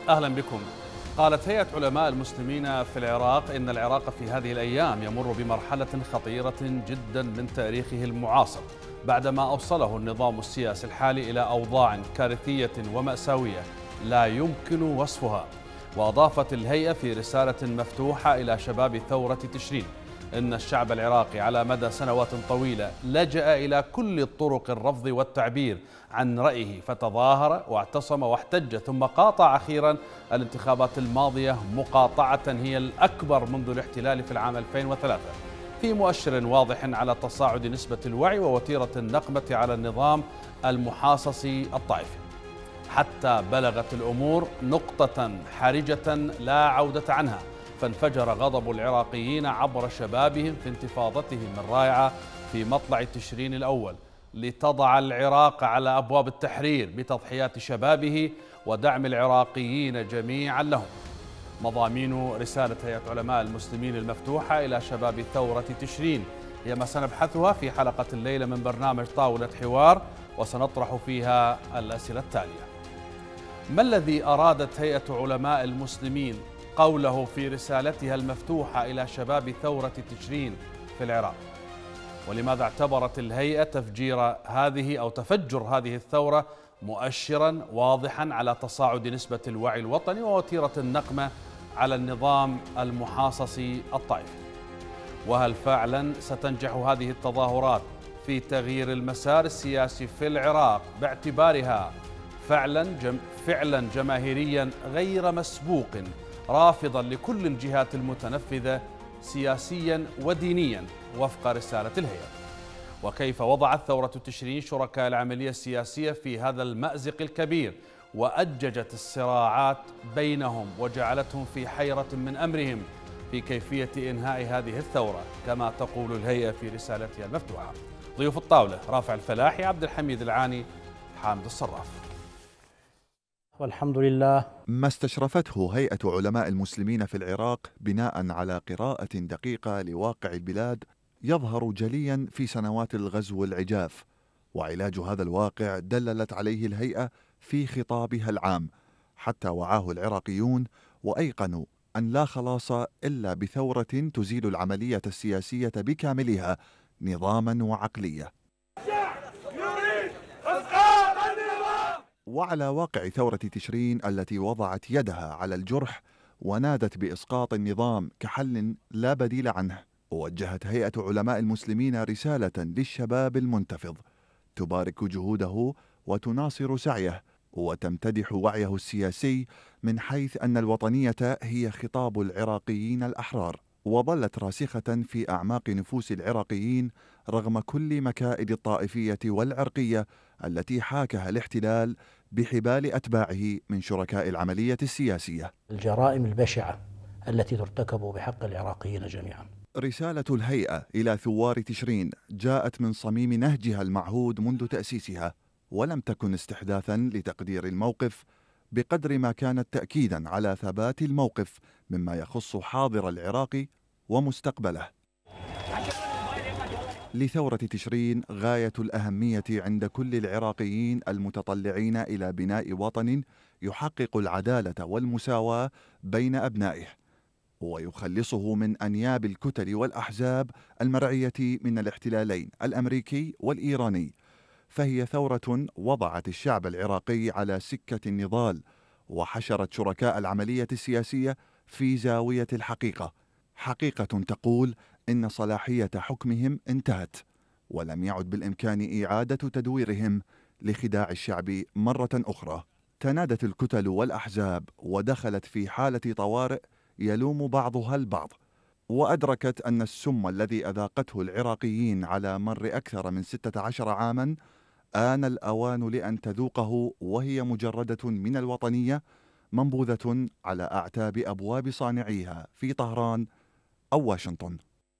أهلا بكم. قالت هيئة علماء المسلمين في العراق إن العراق في هذه الأيام يمر بمرحلة خطيرة جدا من تاريخه المعاصر، بعدما أوصله النظام السياسي الحالي إلى أوضاع كارثية ومأساوية لا يمكن وصفها. وأضافت الهيئة في رسالة مفتوحة إلى شباب ثورة تشرين إن الشعب العراقي على مدى سنوات طويلة لجأ إلى كل طرق الرفض والتعبير عن رأيه، فتظاهر واعتصم واحتج، ثم قاطع أخيرا الانتخابات الماضية مقاطعة هي الأكبر منذ الاحتلال في العام 2003، في مؤشر واضح على تصاعد نسبة الوعي ووتيرة النقمة على النظام المحاصصي الطائفي، حتى بلغت الأمور نقطة حرجة لا عودة عنها، فانفجر غضب العراقيين عبر شبابهم في انتفاضتهم الرائعة في مطلع تشرين الأول، لتضع العراق على أبواب التحرير بتضحيات شبابه ودعم العراقيين جميعا لهم. مضامين رسالة هيئة علماء المسلمين المفتوحة إلى شباب ثورة تشرين هي ما سنبحثها في حلقة الليلة من برنامج طاولة حوار، وسنطرح فيها الأسئلة التالية: ما الذي أرادت هيئة علماء المسلمين قوله في رسالتها المفتوحة إلى شباب ثورة تشرين في العراق؟ ولماذا اعتبرت الهيئة تفجر هذه الثورة مؤشرا واضحا على تصاعد نسبة الوعي الوطني ووتيرة النقمة على النظام المحاصصي الطائفي؟ وهل فعلا ستنجح هذه التظاهرات في تغيير المسار السياسي في العراق باعتبارها فعلا جماهيريا غير مسبوق، رافضا لكل الجهات المتنفذة سياسيا ودينيا وفق رسالة الهيئة؟ وكيف وضعت ثورة تشرين شركاء العملية السياسية في هذا المأزق الكبير وأججت الصراعات بينهم وجعلتهم في حيرة من أمرهم في كيفية إنهاء هذه الثورة كما تقول الهيئة في رسالتها المفتوحة؟ ضيوف الطاولة: رافع الفلاحي، عبد الحميد العاني، حامد الصراف. والحمد لله. ما استشرفته هيئة علماء المسلمين في العراق بناء على قراءة دقيقة لواقع البلاد يظهر جليا في سنوات الغزو العجاف، وعلاج هذا الواقع دللت عليه الهيئة في خطابها العام، حتى وعاه العراقيون وأيقنوا أن لا خلاص إلا بثورة تزيل العملية السياسية بكاملها نظاما وعقلية. وعلى واقع ثورة تشرين التي وضعت يدها على الجرح ونادت بإسقاط النظام كحل لا بديل عنه، وجهت هيئة علماء المسلمين رسالة للشباب المنتفض تبارك جهوده وتناصر سعيه وتمتدح وعيه السياسي، من حيث أن الوطنية هي خطاب العراقيين الأحرار، وظلت راسخة في أعماق نفوس العراقيين رغم كل مكائد الطائفية والعرقية التي حاكها الاحتلال بحبال أتباعه من شركاء العملية السياسية. الجرائم البشعة التي ترتكب بحق العراقيين جميعا. رسالة الهيئة إلى ثوار تشرين جاءت من صميم نهجها المعهود منذ تأسيسها، ولم تكن استحداثا لتقدير الموقف بقدر ما كانت تأكيدا على ثبات الموقف مما يخص حاضر العراق ومستقبله. لثورة تشرين غاية الأهمية عند كل العراقيين المتطلعين إلى بناء وطن يحقق العدالة والمساواة بين أبنائه ويخلصه من أنياب الكتل والأحزاب المرعية من الاحتلالين الأمريكي والإيراني، فهي ثورة وضعت الشعب العراقي على سكة النضال وحشرت شركاء العملية السياسية في زاوية الحقيقة، حقيقة تقول إن صلاحية حكمهم انتهت ولم يعد بالإمكان إعادة تدويرهم لخداع الشعب مرة أخرى. تنادت الكتل والأحزاب ودخلت في حالة طوارئ يلوم بعضها البعض، وأدركت أن السم الذي أذاقته العراقيين على مر أكثر من 16 عاما آن الأوان لأن تذوقه، وهي مجردة من الوطنية منبوذة على أعتاب أبواب صانعيها في طهران أو واشنطن.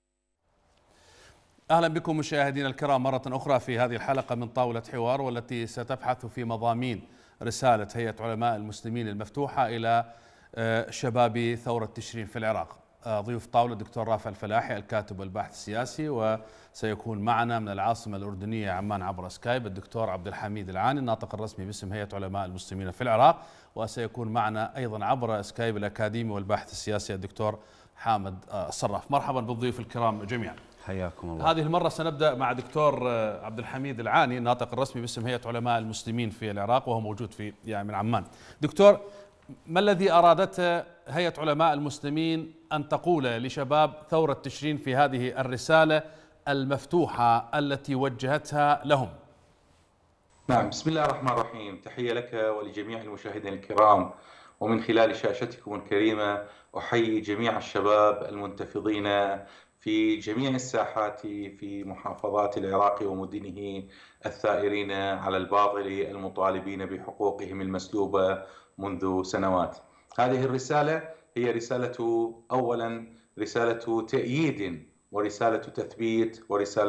أهلا بكم مشاهدينا الكرام مرة أخرى في هذه الحلقة من طاولة حوار، والتي ستبحث في مضامين رسالة هيئة علماء المسلمين المفتوحة إلى شباب ثورة تشرين في العراق. ضيوف طاولة الدكتور رافع الفلاحي الكاتب والباحث السياسي، وسيكون معنا من العاصمة الأردنية عمان عبر سكايب الدكتور عبد الحميد العاني الناطق الرسمي باسم هيئة علماء المسلمين في العراق، وسيكون معنا أيضا عبر سكايب الأكاديمي والباحث السياسي الدكتور حامد الصراف. مرحبا بالضيوف الكرام جميعا. حياكم الله. هذه المرة سنبدأ مع دكتور عبد الحميد العاني الناطق الرسمي باسم هيئة علماء المسلمين في العراق، وهو موجود في من عمان. دكتور، ما الذي أرادته هيئة علماء المسلمين أن تقول لشباب ثورة تشرين في هذه الرسالة المفتوحة التي وجهتها لهم؟ نعم، بسم الله الرحمن الرحيم. تحية لك ولجميع المشاهدين الكرام، ومن خلال شاشتكم الكريمة أحيي جميع الشباب المنتفضين في جميع الساحات في محافظات العراق ومدنه، الثائرين على الباطل المطالبين بحقوقهم المسلوبة منذ سنوات. هذه الرسالة هي رسالة، أولا رسالة تأييد ورسالة تثبيت ورسالة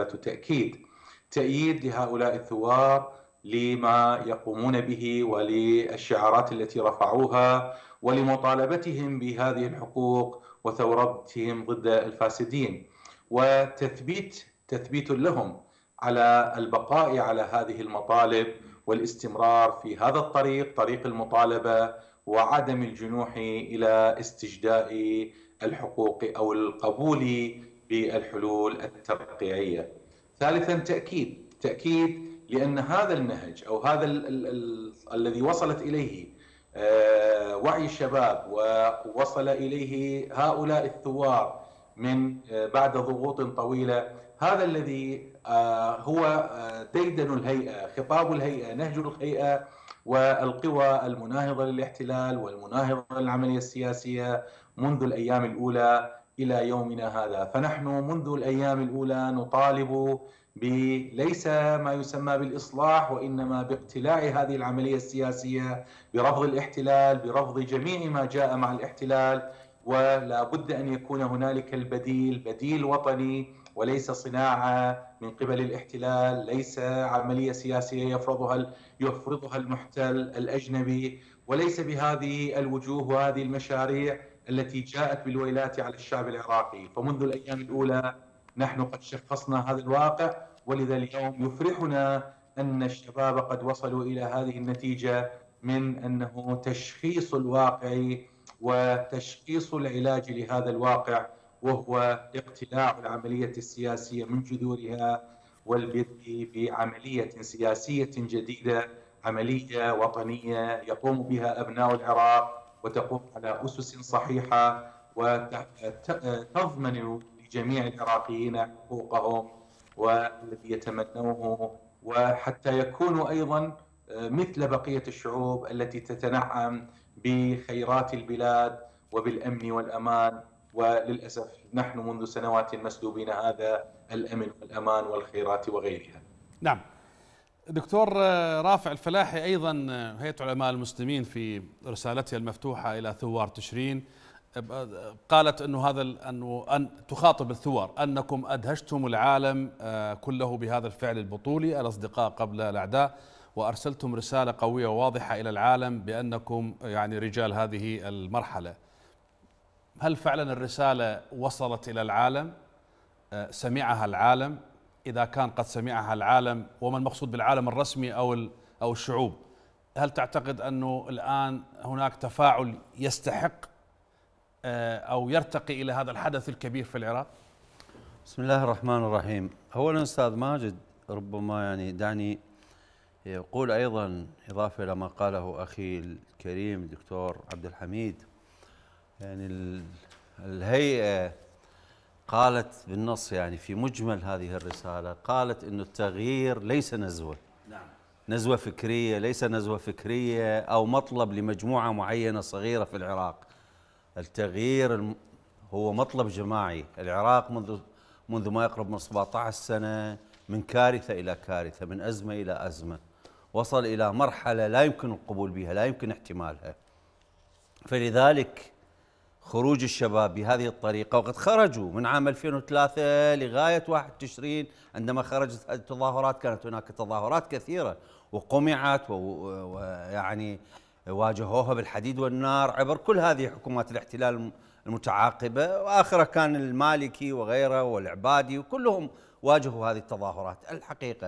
تأييد لهؤلاء الثوار لما يقومون به وللشعارات التي رفعوها ولمطالبتهم بهذه الحقوق وثورتهم ضد الفاسدين، تثبيت لهم على البقاء على هذه المطالب والاستمرار في هذا الطريق، طريق المطالبة، وعدم الجنوح إلى استجداء الحقوق أو القبول بالحلول الترقيعية. ثالثا تأكيد لأن هذا النهج أو هذا الذي وصلت إليه وعي الشباب ووصل إليه هؤلاء الثوار من بعد ضغوط طويلة، هذا الذي هو ديدن الهيئة، خطاب الهيئة، نهج الهيئة والقوى المناهضة للاحتلال والمناهضة للعملية السياسية منذ الأيام الأولى إلى يومنا هذا. فنحن منذ الأيام الأولى نطالب ليس ما يسمى بالإصلاح، وإنما باقتلاع هذه العملية السياسية، برفض الاحتلال، برفض جميع ما جاء مع الاحتلال، ولا بد أن يكون هنالك بديل وطني وليس صناعة من قبل الاحتلال، ليس عملية سياسية يفرضها المحتل الأجنبي، وليس بهذه الوجوه وهذه المشاريع التي جاءت بالويلات على الشعب العراقي. فمنذ الأيام الأولى نحن قد شخصنا هذا الواقع، ولذا اليوم يفرحنا أن الشباب قد وصلوا إلى هذه النتيجة من أنه تشخيص الواقع وتشخيص العلاج لهذا الواقع، وهو اقتلاع العملية السياسية من جذورها والبدء بعملية سياسية جديدة، عملية وطنية يقوم بها أبناء العراق وتقوم على أسس صحيحة وتضمن لجميع العراقيين حقوقهم والذي يتمنوه، وحتى يكونوا أيضا مثل بقية الشعوب التي تتنعم بخيرات البلاد وبالأمن والأمان. وللأسف نحن منذ سنوات مسلوبين هذا الأمن والأمان والخيرات وغيرها. نعم. دكتور رافع الفلاحي، أيضا هيئة علماء المسلمين في رسالتها المفتوحة إلى ثوار تشرين قالت أن تخاطب الثوار أنكم أدهشتم العالم كله بهذا الفعل البطولي، الأصدقاء قبل الأعداء، وأرسلتم رسالة قوية وواضحة إلى العالم بأنكم يعني رجال هذه المرحلة. هل فعلا الرسالة وصلت إلى العالم؟ سمعها العالم؟ إذا كان قد سمعها العالم، وما المقصود بالعالم، الرسمي أو الشعوب، هل تعتقد أنه الآن هناك تفاعل يستحق أو يرتقي إلى هذا الحدث الكبير في العراق؟ بسم الله الرحمن الرحيم. أولا أستاذ ماجد، ربما يعني دعني يقول أيضا إضافة إلى ما قاله أخي الكريم الدكتور عبد الحميد، يعني الهيئة قالت بالنص يعني في مجمل هذه الرسالة، قالت إنه التغيير ليس نزوة، نزوة فكرية، ليس نزوة فكرية أو مطلب لمجموعة معينة صغيرة في العراق. التغيير هو مطلب جماعي. العراق منذ ما يقرب من 17 سنة من كارثة إلى كارثة، من أزمة إلى أزمة، وصل إلى مرحلة لا يمكن القبول بها، لا يمكن احتمالها. فلذلك خروج الشباب بهذه الطريقة، وقد خرجوا من عام 2003 لغاية 1 تشرين عندما خرجت التظاهرات، كانت هناك تظاهرات كثيرة وقمعت ويعني واجهوها بالحديد والنار عبر كل هذه حكومات الاحتلال المتعاقبة، وآخرها كان المالكي وغيره والعبادي، وكلهم واجهوا هذه التظاهرات. الحقيقة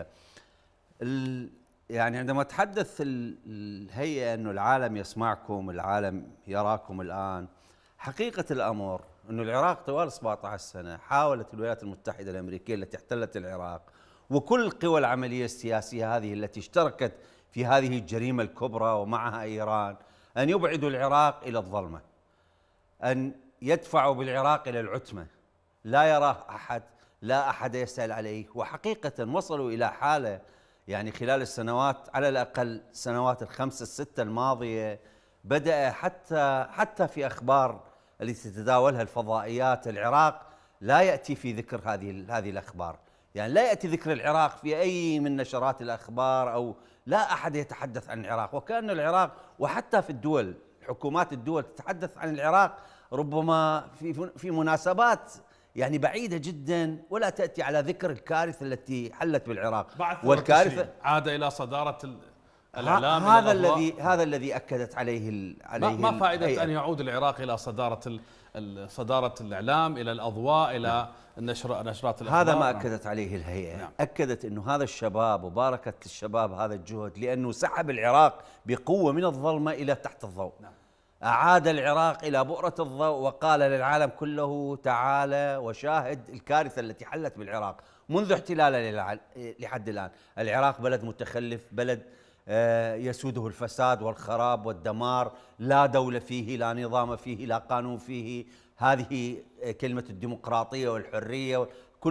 يعني عندما تحدث الهيئة أنه العالم يسمعكم، العالم يراكم الآن، حقيقة الأمر أنه العراق طوال 17 سنة حاولت الولايات المتحدة الأمريكية التي احتلت العراق وكل القوى العملية السياسية هذه التي اشتركت في هذه الجريمة الكبرى ومعها إيران أن يبعدوا العراق إلى الظلمة، أن يدفعوا بالعراق إلى العتمة، لا يراه أحد، لا أحد يسأل عليه. وحقيقة وصلوا إلى حالة يعني خلال السنوات، على الأقل سنوات الخمسة الستة الماضية، بدأ حتى في أخبار التي تتداولها الفضائيات العراق لا يأتي في ذكر هذه الأخبار، يعني لا يأتي ذكر العراق في أي من نشرات الأخبار، أو لا أحد يتحدث عن العراق، وكأن العراق وحتى في الدول حكومات الدول تتحدث عن العراق ربما في مناسبات يعني بعيدة جدا، ولا تأتي على ذكر الكارثة التي حلت بالعراق. والكارثة عاد إلى صدارة الإعلام. هذا الذي أكدت عليه ما فائدة أن يعود العراق إلى صدارة الإعلام، إلى الأضواء، إلى نشرات الأخبار؟ هذا ما أكدت عليه الهيئة. نعم. أكدت أنه هذا الشباب، وباركت الشباب هذا الجهد، لأنه سحب العراق بقوة من الظلمة إلى تحت الضوء. نعم. أعاد العراق إلى بؤرة الضوء، وقال للعالم كله تعالى وشاهد الكارثة التي حلت بالعراق منذ احتلاله لحد الآن. العراق بلد متخلف، بلد يسوده الفساد والخراب والدمار، لا دولة فيه، لا نظام فيه، لا قانون فيه. هذه كلمة الديمقراطية والحرية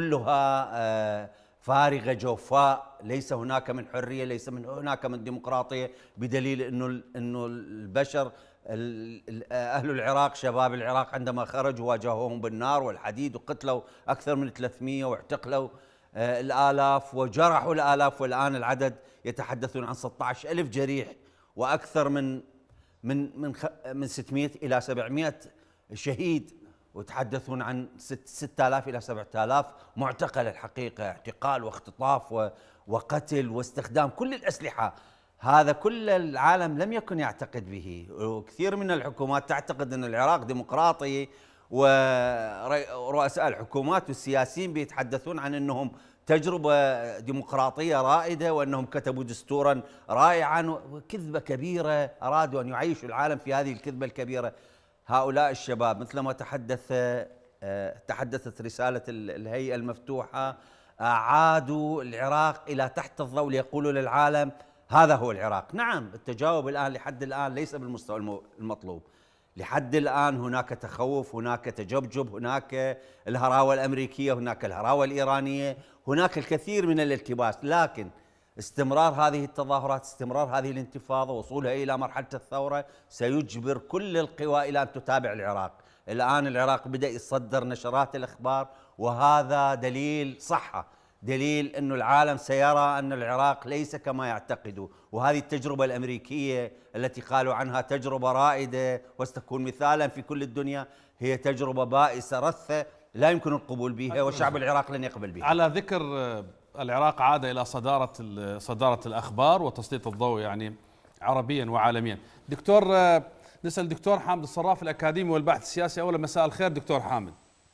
كلها فارغة جوفاء، ليس هناك من حرية، ليس هناك من ديمقراطية، بدليل أنه البشر أهل العراق، شباب العراق، عندما خرجوا واجهوهم بالنار والحديد، وقتلوا أكثر من 300 واعتقلوا الآلاف وجرحوا الآلاف، والآن العدد يتحدثون عن 16,000 جريح وأكثر من 600 إلى 700 شهيد، وتحدثون عن 6,000 إلى 7,000 معتقل. الحقيقة اعتقال واختطاف وقتل واستخدام كل الأسلحة، هذا كل العالم لم يكن يعتقد به، وكثير من الحكومات تعتقد أن العراق ديمقراطي، ورؤساء الحكومات والسياسيين بيتحدثون عن أنهم تجربة ديمقراطية رائدة، وأنهم كتبوا دستورا رائعا، وكذبة كبيرة، أرادوا أن يعيشوا العالم في هذه الكذبة الكبيرة. هؤلاء الشباب مثلما تحدثت رسالة الهيئة المفتوحة، أعادوا العراق إلى تحت الضوء ليقولوا للعالم هذا هو العراق. نعم، التجاوب الآن لحد الآن ليس بالمستوى المطلوب، لحد الآن هناك تخوف، هناك تجبجب، هناك الهراوة الأمريكية، هناك الهراوة الإيرانية، هناك الكثير من الالتباس، لكن استمرار هذه التظاهرات، استمرار هذه الانتفاضة، وصولها إلى مرحلة الثورة سيجبر كل القوى إلى أن تتابع العراق. الآن العراق بدأ يصدر نشرات الأخبار، وهذا دليل صحة، دليل أن العالم سيرى أن العراق ليس كما يعتقدوا. وهذه التجربة الأمريكية التي قالوا عنها تجربة رائدة وستكون مثالا في كل الدنيا، هي تجربة بائسة رثة لا يمكن القبول بها، وشعب العراق لن يقبل بها. على ذكر العراق عاد إلى صدارة الأخبار وتسليط الضوء يعني عربيا وعالميا. دكتور، نسأل دكتور حامد الصراف الأكاديمي والباحث السياسي. أولا مساء الخير دكتور حامد.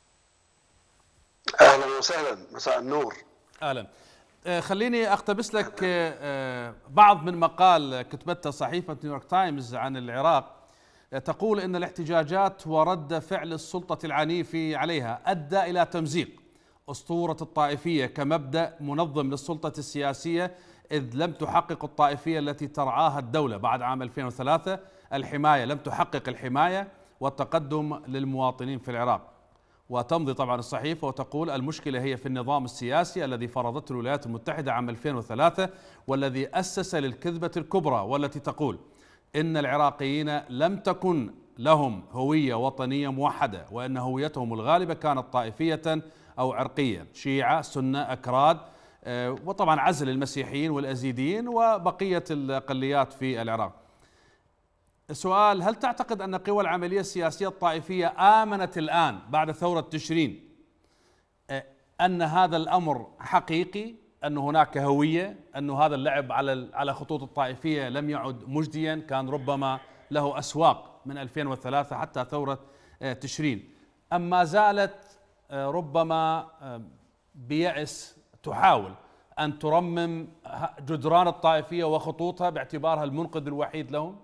أهلا وسهلا، مساء النور. أهلا. خليني أقتبس لك بعض من مقال كتبته صحيفة نيويورك تايمز عن العراق. تقول إن الاحتجاجات ورد فعل السلطة العنيف عليها أدى إلى تمزيق أسطورة الطائفية كمبدأ منظم للسلطة السياسية، إذ لم تحقق الطائفية التي ترعاها الدولة بعد عام 2003 الحماية، لم تحقق الحماية والتقدم للمواطنين في العراق. وتمضي طبعا الصحيفة وتقول المشكلة هي في النظام السياسي الذي فرضته الولايات المتحدة عام 2003 والذي أسس للكذبة الكبرى، والتي تقول إن العراقيين لم تكن لهم هوية وطنية موحدة، وأن هويتهم الغالبة كانت طائفية أو عرقية، شيعة، سنة، أكراد، وطبعا عزل المسيحيين والأزيديين وبقية الأقليات في العراق. السؤال: هل تعتقد أن قوى العملية السياسية الطائفية آمنت الآن بعد ثورة تشرين أن هذا الأمر حقيقي، أن هناك هوية، أن هذا اللعب على خطوط الطائفية لم يعد مجديا، كان ربما له أسواق من 2003 حتى ثورة تشرين، أم ما زالت ربما بيأس تحاول أن ترمم جدران الطائفية وخطوطها باعتبارها المنقذ الوحيد لهم؟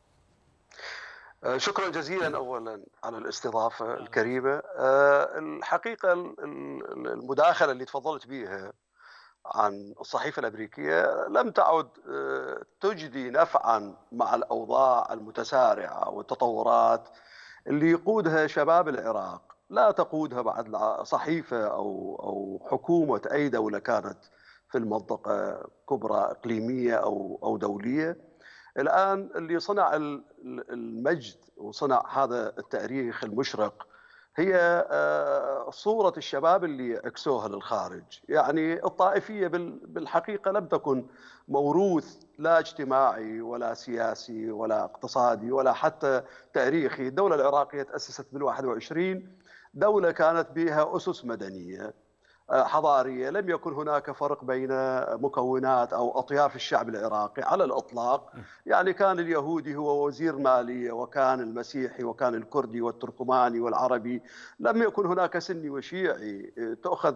شكرا جزيلا أولا على الاستضافة الكريمة. الحقيقة المداخلة اللي تفضلت بها عن الصحيفة الأمريكية لم تعد تجدي نفعا مع الأوضاع المتسارعة والتطورات اللي يقودها شباب العراق، لا تقودها بعد صحيفة أو حكومة أي دولة كانت في المنطقة، كبرى إقليمية أو دولية. الآن اللي صنع المجد وصنع هذا التاريخ المشرق هي صورة الشباب اللي عكسوها للخارج. يعني الطائفية بالحقيقة لم تكن موروث لا اجتماعي ولا سياسي ولا اقتصادي ولا حتى تاريخي. الدولة العراقية تأسست بال21، دولة كانت بها أسس مدنية حضارية، لم يكن هناك فرق بين مكونات أو أطياف الشعب العراقي على الإطلاق. يعني كان اليهودي هو وزير مالية، وكان المسيحي وكان الكردي والتركماني والعربي، لم يكن هناك سني وشيعي. تأخذ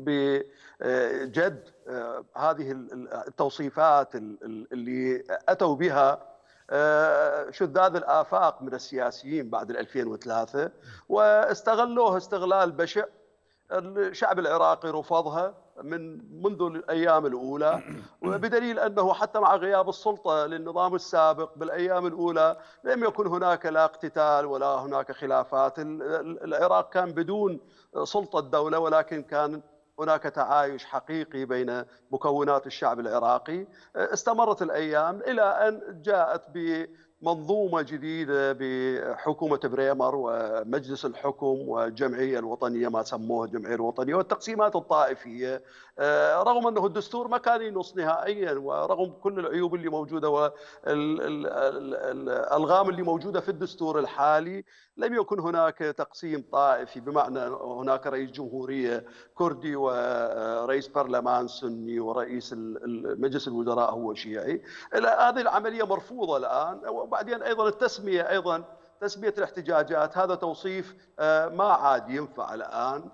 بجد هذه التوصيفات اللي أتوا بها شذاذ الآفاق من السياسيين بعد 2003 واستغلوها استغلال بشع. الشعب العراقي رفضها منذ الأيام الأولى، وبدليل أنه حتى مع غياب السلطة للنظام السابق بالأيام الأولى لم يكن هناك لا اقتتال ولا هناك خلافات. العراق كان بدون سلطة دولة، ولكن كان هناك تعايش حقيقي بين مكونات الشعب العراقي. استمرت الأيام إلى أن جاءت بمنظومة جديدة بحكومة بريمر ومجلس الحكم والجمعية الوطنية، ما سموها الجمعية الوطنية، والتقسيمات الطائفية. رغم أنه الدستور ما كان ينص نهائيا، ورغم كل العيوب اللي موجودة والألغام اللي موجودة في الدستور الحالي، لم يكن هناك تقسيم طائفي، بمعنى هناك رئيس جمهورية كردي ورئيس برلمان سني ورئيس مجلس الوزراء هو شيعي. هذه العملية مرفوضة الآن. وبعدين أيضا التسمية، تسمية الاحتجاجات، هذا توصيف ما عاد ينفع الآن.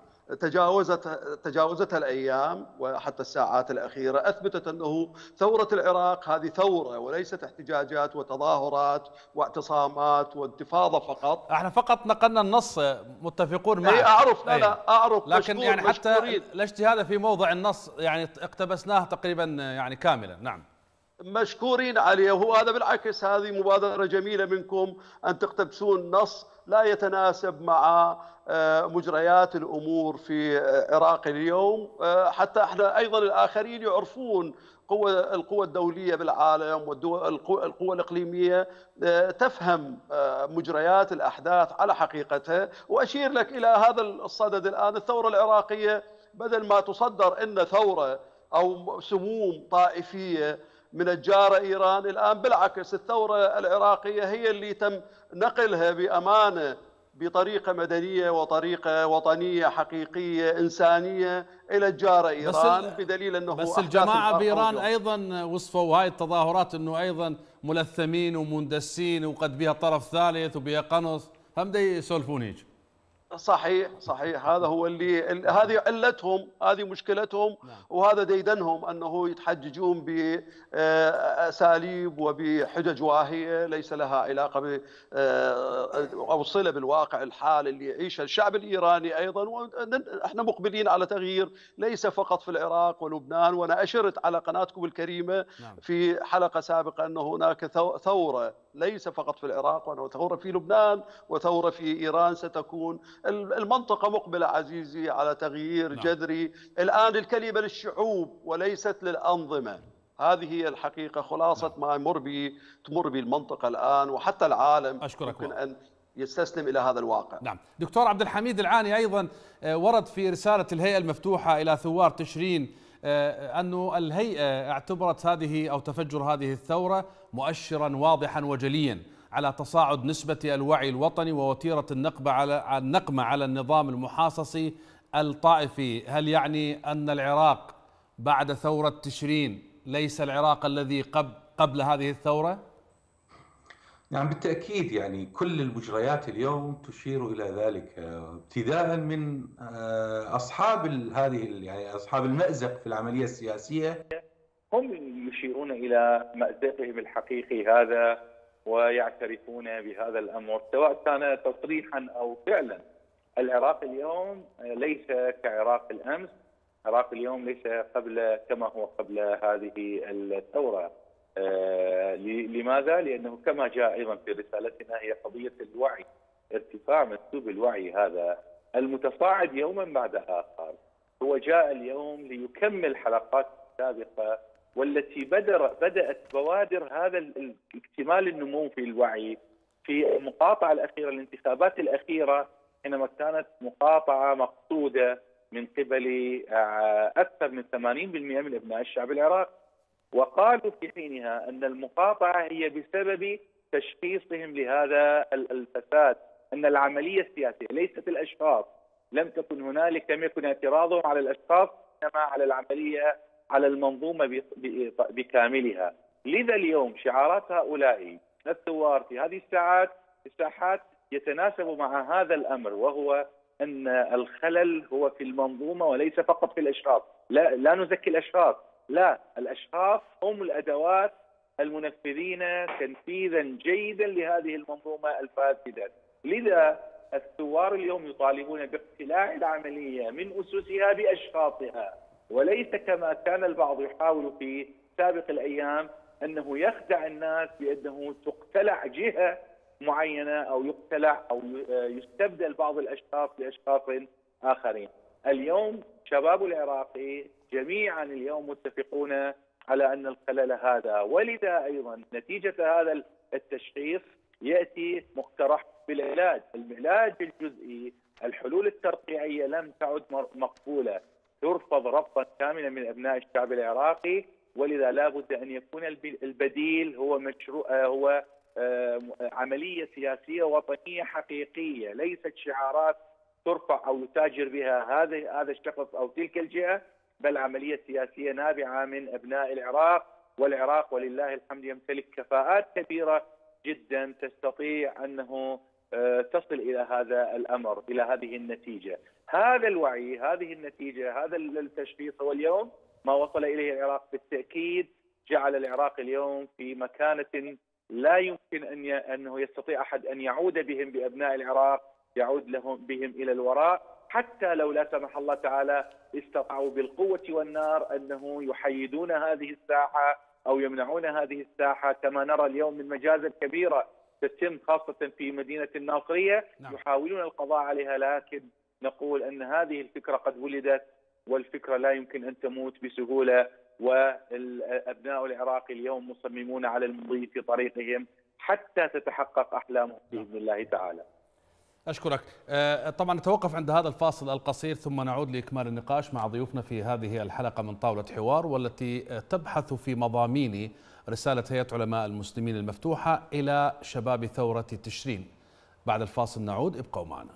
تجاوزتها الأيام، وحتى الساعات الأخيرة أثبتت أنه ثورة العراق هذه ثورة وليست احتجاجات وتظاهرات واعتصامات وانتفاضة فقط. احنا فقط نقلنا النص، متفقون معك. أعرف، لا أعرف، لكن يعني حتى الاجتهاد في موضع النص يعني اقتبسناه تقريبا يعني كاملا. نعم، مشكورين عليه. وهو هذا بالعكس، هذه مبادرة جميلة منكم أن تقتبسون نص لا يتناسب مع مجريات الأمور في العراق اليوم، حتى احنا أيضا الآخرين يعرفون القوى الدولية بالعالم والقوى الإقليمية تفهم مجريات الأحداث على حقيقتها. وأشير لك إلى هذا الصدد الآن. الثورة العراقية بدل ما تصدر إن ثورة أو سموم طائفية من الجارة إيران، الآن بالعكس الثورة العراقية هي اللي تم نقلها بأمانة بطريقة مدنية وطريقة وطنية حقيقية إنسانية إلى الجارة إيران، بدليل أنه بس الجماعة بإيران أيضا وصفوا هاي التظاهرات أنه أيضا ملثمين ومندسين وقد بها طرف ثالث وبها قنص، هم دا يسولفون هيك. صحيح هذا هو هذه علتهم، هذه مشكلتهم. وهذا ديدنهم أنه يتحججون بأساليب وبحجج واهية ليس لها علاقة أو صلة بالواقع الحال اللي يعيشه الشعب الإيراني أيضا. وإحنا مقبلين على تغيير ليس فقط في العراق ولبنان. وأنا أشرت على قناتكم الكريمة في حلقة سابقة أن هناك ثورة ليس فقط في العراق، وأنه ثورة في لبنان وثورة في إيران ستكون. المنطقة مقبلة عزيزي على تغيير جذري. الآن الكلمة للشعوب وليست للأنظمة. هذه هي الحقيقة، خلاصة ما تمر به المنطقة الآن وحتى العالم. ممكن أن يستسلم إلى هذا الواقع. نعم. دكتور عبد الحميد العاني، أيضا ورد في رسالة الهيئة المفتوحة إلى ثوار تشرين أن الهيئة اعتبرت هذه أو تفجر هذه الثورة مؤشرا واضحا وجليا على تصاعد نسبة الوعي الوطني ووتيرة النقمة على النظام المحاصصي الطائفي. هل يعني أن العراق بعد ثورة تشرين ليس العراق الذي قبل هذه الثورة؟ نعم بالتأكيد، يعني كل المجريات اليوم تشير إلى ذلك، ابتداء من أصحاب يعني أصحاب المأزق في العملية السياسية، هم يشيرون إلى مأزقهم الحقيقي هذا ويعترفون بهذا الأمر، سواء كان تصريحا أو فعلا. العراق اليوم ليس كعراق الأمس، العراق اليوم ليس كما هو قبل هذه الثورة. لماذا؟ لأنه كما جاء أيضا في رسالتنا هي قضية الوعي، ارتفاع منسوب الوعي هذا المتصاعد يوما بعد آخر. هو جاء اليوم ليكمل حلقات سابقة والتي بدأت بوادر هذا اكتمال النمو في الوعي في المقاطعة الأخيرة، الانتخابات الأخيرة، حينما كانت مقاطعة مقصودة من قبل أكثر من 80% من أبناء الشعب العراقي، وقالوا في حينها أن المقاطعة هي بسبب تشخيصهم لهذا الفساد، أن العملية السياسية ليست الأشخاص، لم يكن اعتراضهم على الأشخاص إنما على العملية، على المنظومة بكاملها. لذا اليوم شعارات هؤلاء الثوار في هذه الساحات يتناسب مع هذا الأمر، وهو أن الخلل هو في المنظومة وليس فقط في الأشخاص. لا نزكي الأشخاص، لا، الأشخاص هم الأدوات المنفذين تنفيذا جيدا لهذه المنظومة الفاسدة. لذا الثوار اليوم يطالبون باقتلاع العملية من أسسها بأشخاصها، وليس كما كان البعض يحاول في سابق الأيام أنه يخدع الناس بأنه تقتلع جهة معينة أو يقتلع أو يستبدل بعض الأشخاص بأشخاص آخرين. اليوم شباب العراقي جميعا اليوم متفقون على أن الخلل هذا، ولذا أيضا نتيجة هذا التشخيص يأتي مقترح بالعلاج، العلاج الجزئي، الحلول الترقيعية لم تعد مقبولة، ترفض رفضا كاملا من أبناء الشعب العراقي. ولذا لا بد أن يكون البديل هو مشروع، هو عملية سياسية وطنية حقيقية، ليست شعارات ترفع أو يتاجر بها هذا الشخص أو تلك الجهة، بل عملية سياسية نابعة من أبناء العراق. والعراق ولله الحمد يمتلك كفاءات كبيرة جدا تستطيع أنه تصل إلى هذا الأمر، إلى هذه النتيجة. هذا الوعي، هذه النتيجة، هذا التشخيص هو اليوم ما وصل إليه العراق. بالتأكيد جعل العراق اليوم في مكانة لا يمكن أنه يستطيع أحد أن يعود بهم بأبناء العراق، يعود بهم إلى الوراء، حتى لو لا سمح الله تعالى استطاعوا بالقوة والنار أنه يحيدون هذه الساحة أو يمنعون هذه الساحة، كما نرى اليوم من مجازر كبيرة تتم خاصة في مدينة الناصرية. نعم. يحاولون القضاء عليها، لكن نقول أن هذه الفكرة قد ولدت، والفكرة لا يمكن أن تموت بسهولة، والأبناء العراق اليوم مصممون على المضي في طريقهم حتى تتحقق أحلامهم بإذن الله تعالى. أشكرك. طبعا نتوقف عند هذا الفاصل القصير ثم نعود لإكمال النقاش مع ضيوفنا في هذه الحلقة من طاولة حوار، والتي تبحث في مضامين رسالة هيئة علماء المسلمين المفتوحة إلى شباب ثورة تشرين. بعد الفاصل نعود، ابقوا معنا.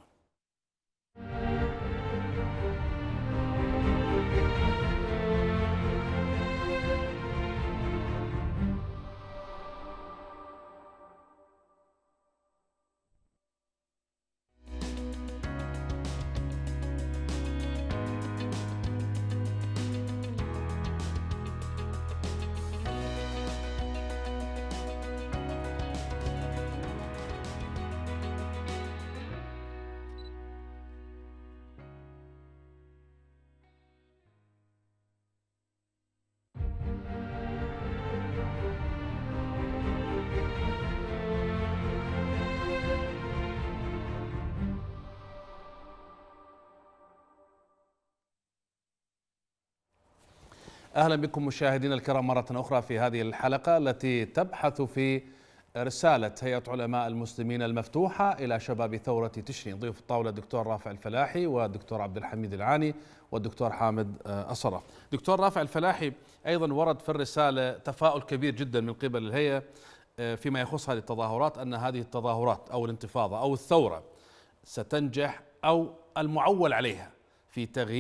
أهلا بكم مشاهدينا الكرام مرة أخرى في هذه الحلقة التي تبحث في رسالة هيئة علماء المسلمين المفتوحة إلى شباب ثورة تشرين. ضيوف الطاولة الدكتور رافع الفلاحي والدكتور عبد الحميد العاني والدكتور حامد أصرف. دكتور رافع الفلاحي، أيضا ورد في الرسالة تفاؤل كبير جدا من قبل الهيئة فيما يخص هذه التظاهرات، أن هذه التظاهرات أو الانتفاضة أو الثورة ستنجح، أو المعول عليها في تغيير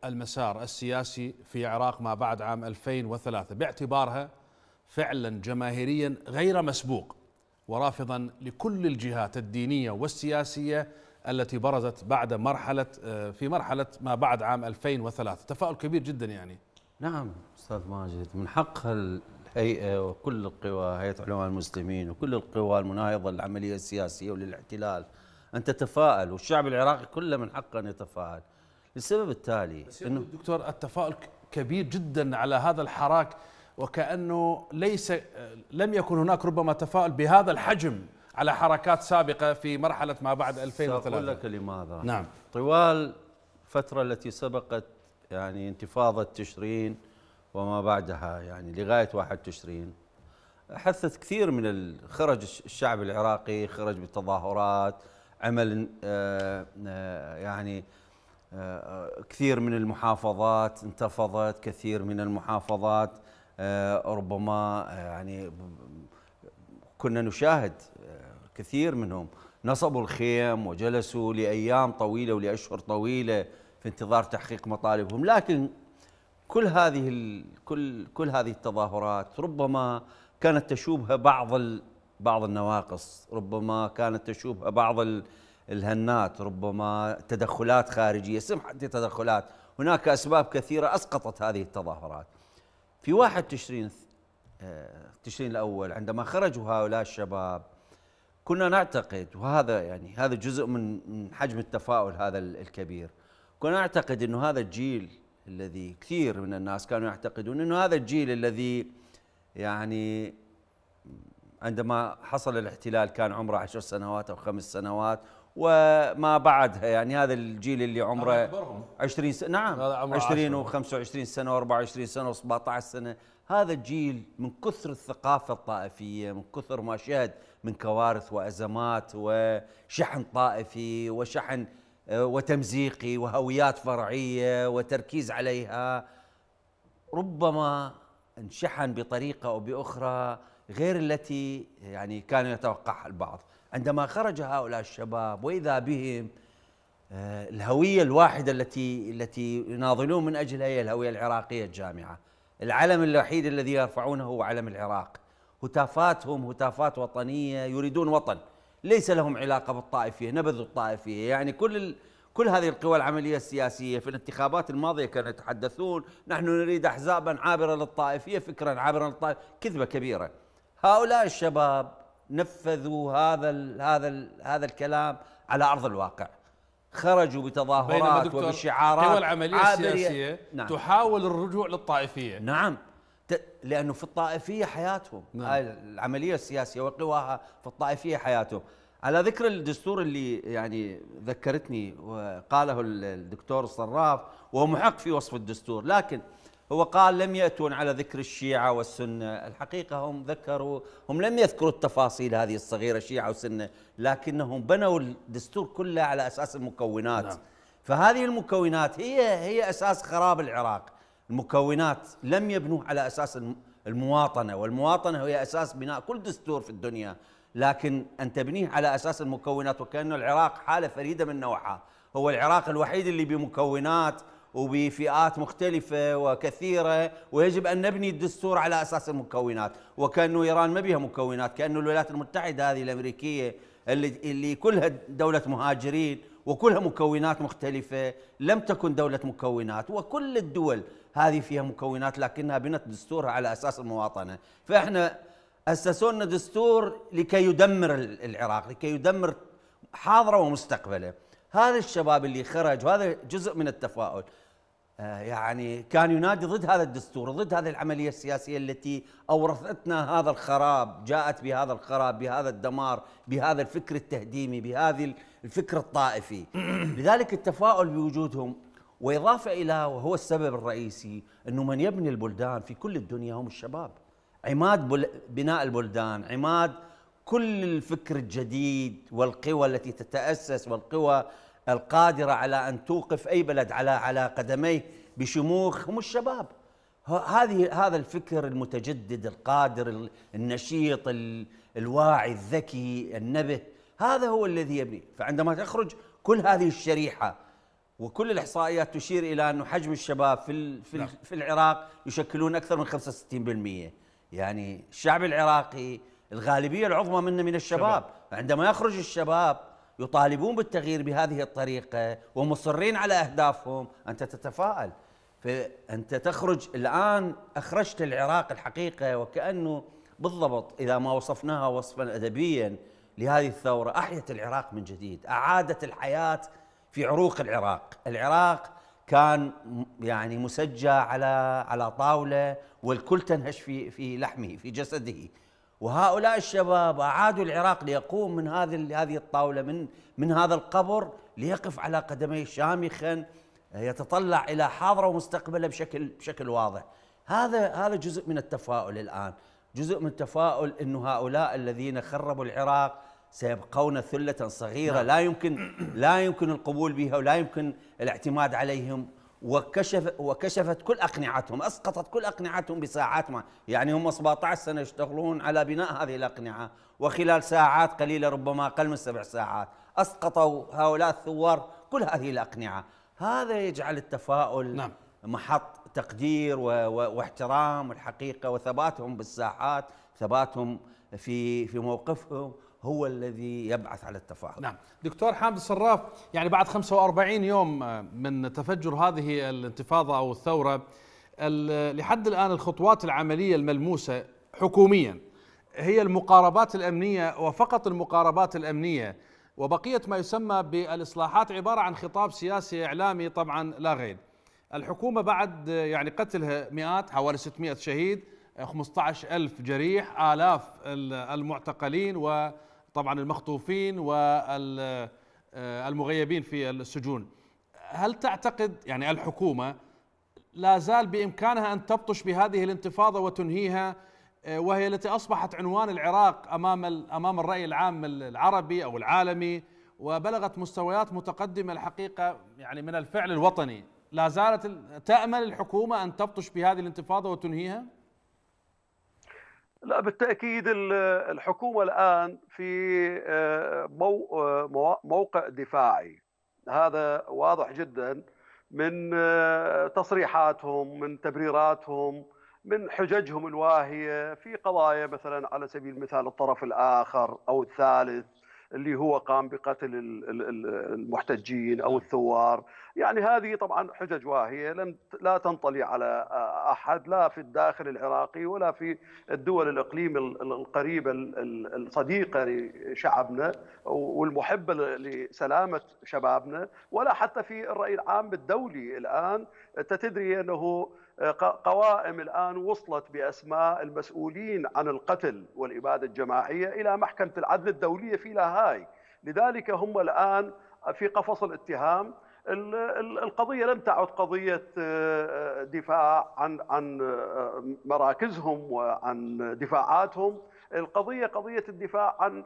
المسار السياسي في العراق ما بعد عام 2003 باعتبارها فعلا جماهيريا غير مسبوق، ورافضا لكل الجهات الدينية والسياسية التي برزت بعد في مرحلة ما بعد عام 2003. تفاؤل كبير جدا يعني. نعم أستاذ ماجد، من حق الهيئة وكل القوى، هيئة علماء المسلمين وكل القوى المناهضة للعملية السياسية وللاحتلال أن تتفائل، والشعب العراقي كله من حقه أن يتفائل للسبب التالي. إنه دكتور التفاؤل كبير جدا على هذا الحراك، وكأنه لم يكن هناك ربما تفاؤل بهذا الحجم على حركات سابقة في مرحلة ما بعد 2003. سأقول لك لماذا. نعم. طوال الفترة التي سبقت يعني انتفاضة تشرين وما بعدها يعني لغاية 1 تشرين حثت كثير خرج الشعب العراقي، خرج بالتظاهرات، عمل يعني كثير من المحافظات انتفضت، كثير من المحافظات ربما يعني كنا نشاهد كثير منهم نصبوا الخيم وجلسوا لأيام طويلة ولأشهر طويلة في انتظار تحقيق مطالبهم. لكن كل هذه التظاهرات ربما كانت تشوبها بعض النواقص، ربما كانت تشوبها بعض الهنات، ربما تدخلات خارجية، سمحت تدخلات. هناك أسباب كثيرة أسقطت هذه التظاهرات. في 1 تشرين الأول عندما خرجوا هؤلاء الشباب كنا نعتقد، وهذا يعني هذا جزء من حجم التفاؤل هذا الكبير، كنا نعتقد أنه هذا الجيل الذي كثير من الناس كانوا يعتقدون أنه هذا الجيل الذي يعني عندما حصل الاحتلال كان عمره 10 سنوات أو 5 سنوات وما بعدها، يعني هذا الجيل اللي عمره 20 سنة، نعم 20 و25 سنة و24 سنة و17 سنة، هذا الجيل من كثر الثقافة الطائفية، من كثر ما شهد من كوارث وأزمات وشحن طائفي وشحن وتمزيقي وهويات فرعية وتركيز عليها، ربما انشحن بطريقة أو بأخرى غير التي يعني كان يتوقعها البعض. عندما خرج هؤلاء الشباب وإذا بهم الهوية الواحدة التي يناضلون من أجلها هي الهوية العراقية الجامعة، العلم الوحيد الذي يرفعونه هو علم العراق، هتافاتهم هتافات وطنية، يريدون وطن، ليس لهم علاقة بالطائفية، نبذوا الطائفية. يعني كل هذه القوى العملية السياسية في الانتخابات الماضية كانوا يتحدثون نحن نريد أحزابا عابرة للطائفية، فكرا عابرا للطائفية، كذبة كبيرة. هؤلاء الشباب نفذوا هذا الكلام على أرض الواقع، خرجوا بتظاهرات وبشعارات. القوى العملية السياسية نعم. تحاول الرجوع للطائفية، نعم، لأنه في الطائفية حياتهم، نعم. العملية السياسية وقواها في الطائفية حياتهم. على ذكر الدستور اللي يعني ذكرتني وقاله الدكتور الصراف، وهو محق في وصف الدستور، لكن هو قال لم يأتون على ذكر الشيعة والسنة. الحقيقة هم لم يذكروا التفاصيل هذه الصغيرة شيعة وسنة، لكنهم بنوا الدستور كله على أساس المكونات، نعم. فهذه المكونات هي أساس خراب العراق. المكونات لم يبنوا على أساس المواطنة، والمواطنة هي أساس بناء كل دستور في الدنيا، لكن أن تبنيه على أساس المكونات، وكأنه العراق حالة فريدة من نوعها، هو العراق الوحيد اللي بمكونات وبفئات مختلفة وكثيرة، ويجب أن نبني الدستور على أساس المكونات، وكأنه إيران ما بها مكونات، كأنه الولايات المتحدة هذه الأمريكية اللي كلها دولة مهاجرين وكلها مكونات مختلفة لم تكن دولة مكونات، وكل الدول هذه فيها مكونات لكنها بنت دستورها على أساس المواطنة. فإحنا أسسوا لنا دستور لكي يدمر العراق، لكي يدمر حاضره ومستقبله. هذا الشباب اللي خرج، وهذا جزء من التفاؤل، يعني كان ينادي ضد هذا الدستور، ضد هذه العملية السياسية التي أورثتنا هذا الخراب، جاءت بهذا الخراب، بهذا الدمار، بهذا الفكر التهديمي، بهذا الفكر الطائفي. لذلك التفاؤل بوجودهم، وإضافة إلى وهو السبب الرئيسي أنه من يبني البلدان في كل الدنيا هم الشباب، عماد بناء البلدان، عماد كل الفكر الجديد والقوى التي تتأسس والقوى القادرة على أن توقف أي بلد على قدميه بشموخ هم الشباب. هذا الفكر المتجدد القادر النشيط الواعي الذكي النبه، هذا هو الذي يبني. فعندما تخرج كل هذه الشريحة وكل الإحصائيات تشير إلى أنه حجم الشباب في العراق يشكلون أكثر من 65%. يعني الشعب العراقي الغالبية العظمى منه من الشباب. عندما يخرج الشباب يطالبون بالتغيير بهذه الطريقة ومصرين على أهدافهم، أنت تتفائل. فأنت تخرج الآن، أخرجت العراق الحقيقة وكأنه بالضبط إذا ما وصفناها وصفا أدبيا لهذه الثورة، أحيت العراق من جديد، أعادت الحياة في عروق العراق. العراق كان يعني مسجى على طاولة والكل تنهش في لحمه في جسده، وهؤلاء الشباب أعادوا العراق ليقوم من هذه الطاولة، من هذا القبر، ليقف على قدميه شامخا يتطلع إلى حاضره ومستقبله بشكل واضح. هذا جزء من التفاؤل الآن، جزء من التفاؤل أنه هؤلاء الذين خربوا العراق سيبقون ثلة صغيرة لا يمكن القبول بها ولا يمكن الاعتماد عليهم. وكشفت كل أقنعتهم، أسقطت كل أقنعتهم بساعات يعني هم 17 سنة يشتغلون على بناء هذه الأقنعة، وخلال ساعات قليلة ربما أقل من 7 ساعات أسقطوا هؤلاء الثوار كل هذه الأقنعة. هذا يجعل التفاؤل محط تقدير واحترام الحقيقة، وثباتهم بالساحات، ثباتهم في موقفهم هو الذي يبعث على التفاؤل. نعم دكتور حامد الصراف، يعني بعد 45 يوم من تفجر هذه الانتفاضة أو الثورة، لحد الآن الخطوات العملية الملموسة حكوميا هي المقاربات الأمنية وفقط المقاربات الأمنية، وبقية ما يسمى بالإصلاحات عبارة عن خطاب سياسي إعلامي طبعا لا غير. الحكومة بعد يعني قتلها مئات، حوالي 600 شهيد، 15,000 جريح، آلاف المعتقلين وطبعا المخطوفين والمغيبين في السجون. هل تعتقد يعني الحكومة لا زال بإمكانها أن تبطش بهذه الانتفاضة وتنهيها، وهي التي أصبحت عنوان العراق أمام الرأي العام العربي أو العالمي، وبلغت مستويات متقدمة الحقيقة يعني من الفعل الوطني؟ لا زالت تأمل الحكومة أن تبطش بهذه الانتفاضة وتنهيها؟ لا بالتأكيد الحكومة الآن في موقع دفاعي، هذا واضح جدا من تصريحاتهم، من تبريراتهم، من حججهم الواهية في قضايا مثلا على سبيل المثال الطرف الآخر أو الثالث اللي هو قام بقتل المحتجين أو الثوار. يعني هذه طبعا حجج واهية لا تنطلي على أحد، لا في الداخل العراقي ولا في الدول الإقليم القريبة الصديقة لشعبنا والمحبة لسلامة شبابنا، ولا حتى في الرأي العام الدولي. الآن تدري أنه قوائم الآن وصلت بأسماء المسؤولين عن القتل والإبادة الجماعية إلى محكمة العدل الدولية في لاهاي، لذلك هم الآن في قفص الاتهام. القضية لم تعد قضية دفاع عن مراكزهم وعن دفاعاتهم، القضية قضية الدفاع عن